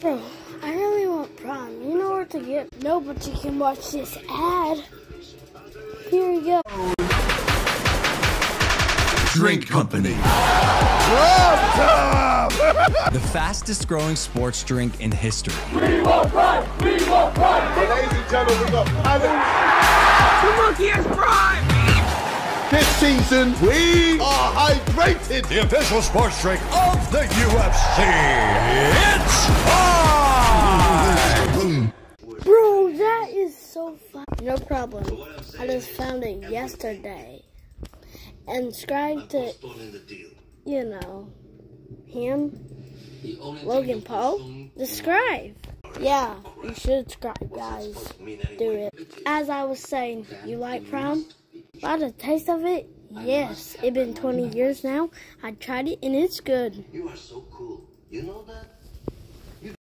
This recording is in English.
Bro, I really want Prime. You know where to get? No, but you can watch this ad. Here you go. Drink Company. The fastest growing sports drink in history. We want Prime! We want Prime! Ladies and gentlemen, we got The monkey has Prime! This season, we are hydrated. The official sports drink of the UFC. It's Prime! Bro, that is so fun. No problem. I just found it yesterday. And subscribe to, you know, him, Logan Paul. Subscribe. Yeah, you should subscribe, guys. Do it. As I was saying, you like Prime? By the taste of it, yes. It's been 20 years now. I tried it and it's good. You are so cool. You know that?